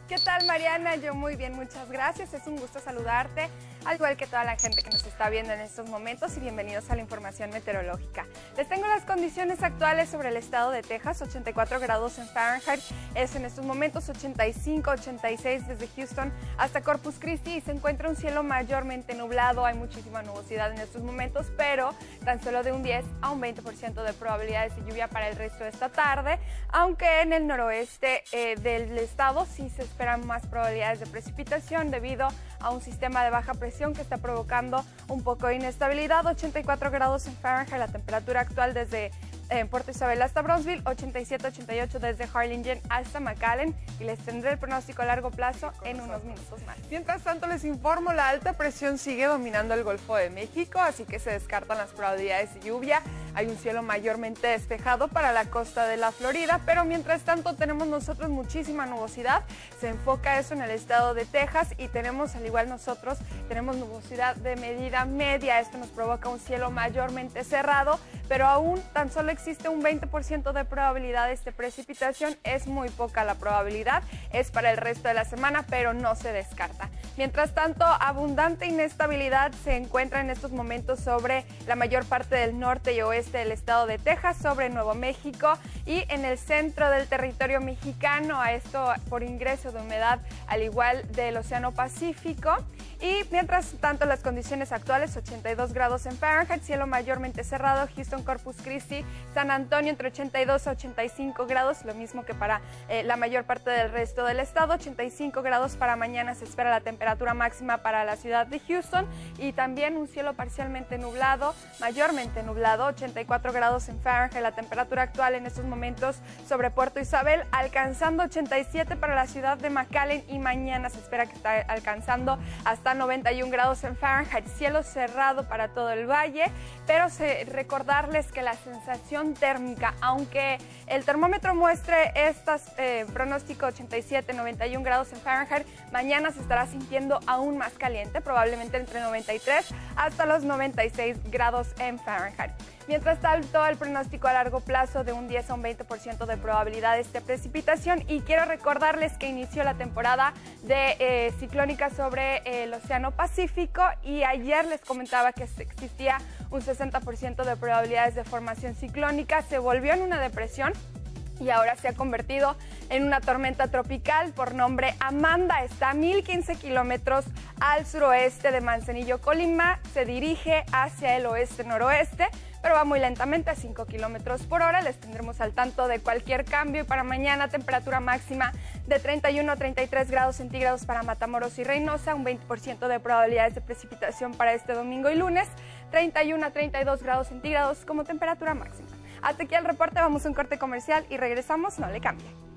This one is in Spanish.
¿Qué tal, Mariana? Yo muy bien, muchas gracias. Es un gusto saludarte, al igual que toda la gente que nos está viendo en estos momentos, y bienvenidos a la información meteorológica. Les tengo las condiciones actuales sobre el estado de Texas: 84 grados en Fahrenheit, es en estos momentos 85, 86 desde Houston hasta Corpus Christi, y se encuentra un cielo mayormente nublado. Hay muchísima nubosidad en estos momentos, pero tan solo de un 10 a un 20% de probabilidades de lluvia para el resto de esta tarde, aunque en el noroeste del estado sí se esperan más probabilidades de precipitación debido a un sistema de baja presión que está provocando un poco de inestabilidad. 84 grados en Fahrenheit, la temperatura actual desde Puerto Isabel hasta Brownsville, 87-88 desde Harlingen hasta McAllen, y les tendré el pronóstico a largo plazo en unos minutos más. Mientras tanto, les informo, la alta presión sigue dominando el Golfo de México, así que se descartan las probabilidades de lluvia. Hay un cielo mayormente despejado para la costa de la Florida, pero mientras tanto tenemos nosotros muchísima nubosidad. Se enfoca eso en el estado de Texas, y tenemos, al igual nosotros, tenemos nubosidad de medida media. Esto nos provoca un cielo mayormente cerrado, pero aún tan solo existe un 20% de probabilidades de precipitación. Es muy poca la probabilidad, es para el resto de la semana, pero no se descarta. Mientras tanto, abundante inestabilidad se encuentra en estos momentos sobre la mayor parte del norte y oeste del estado de Texas, sobre Nuevo México y en el centro del territorio mexicano, a esto por ingreso de humedad al igual del Océano Pacífico. Y mientras tanto, las condiciones actuales: 82 grados en Fahrenheit, cielo mayormente cerrado. Houston, Corpus Christi, San Antonio entre 82 a 85 grados, lo mismo que para la mayor parte del resto del estado. 85 grados para mañana se espera la temperatura máxima para la ciudad de Houston, y también un cielo parcialmente nublado, mayormente nublado. 84 grados en Fahrenheit, la temperatura actual en estos momentos sobre Puerto Isabel, alcanzando 87 para la ciudad de McAllen, y mañana se espera que esté alcanzando hasta 91 grados en Fahrenheit, cielo cerrado para todo el valle. Pero recordarles que la sensación térmica, aunque el termómetro muestre pronóstico 87, 91 grados en Fahrenheit, mañana se estará sintiendo aún más caliente, probablemente entre 93 hasta los 96 grados en Fahrenheit. Mientras tanto, el pronóstico a largo plazo de un 10 a un 20% de probabilidades de precipitación, y quiero recordarles que inició la temporada de ciclónica sobre el Océano Pacífico, y ayer les comentaba que existía un 60% de probabilidades de formación ciclónica. Se volvió en una depresión y ahora se ha convertido en una tormenta tropical por nombre Amanda. Está a 1015 kilómetros al suroeste de Manzanillo, Colima. Se dirige hacia el oeste-noroeste, pero va muy lentamente, a 5 kilómetros por hora. Les tendremos al tanto de cualquier cambio. Y para mañana, temperatura máxima de 31 a 33 grados centígrados para Matamoros y Reynosa, un 20% de probabilidades de precipitación para este domingo y lunes, 31 a 32 grados centígrados como temperatura máxima. Hasta aquí el reporte, vamos a un corte comercial y regresamos, no le cambie.